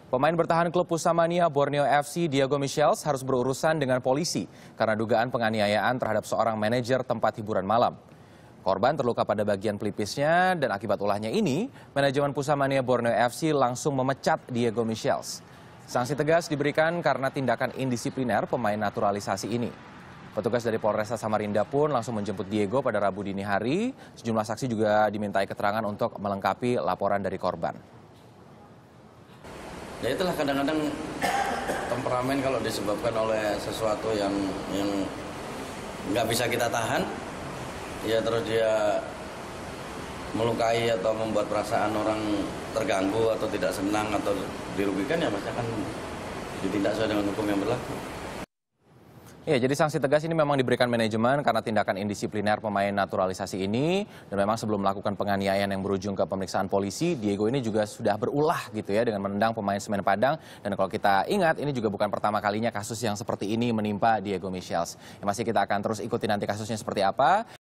Pemain bertahan klub Pusamania Borneo FC Diego Michels harus berurusan dengan polisi karena dugaan penganiayaan terhadap seorang manajer tempat hiburan malam. Korban terluka pada bagian pelipisnya dan akibat ulahnya ini, manajemen Pusamania Borneo FC langsung memecat Diego Michels. Sanksi tegas diberikan karena tindakan indisipliner pemain naturalisasi ini. Petugas dari Polresta Samarinda pun langsung menjemput Diego pada Rabu dini hari. Sejumlah saksi juga dimintai keterangan untuk melengkapi laporan dari korban. Ya itulah kadang-kadang temperamen kalau disebabkan oleh sesuatu yang nggak bisa kita tahan, ya terus dia melukai atau membuat perasaan orang terganggu atau tidak senang atau dirugikan, ya pasti akan ditindak sesuai dengan hukum yang berlaku. Ya, jadi sanksi tegas ini memang diberikan manajemen karena tindakan indisipliner pemain naturalisasi ini. Dan memang sebelum melakukan penganiayaan yang berujung ke pemeriksaan polisi, Diego ini juga sudah berulah gitu ya dengan menendang pemain Semen Padang. Dan kalau kita ingat, ini juga bukan pertama kalinya kasus yang seperti ini menimpa Diego Michels. Ya, masih kita akan terus ikuti nanti kasusnya seperti apa.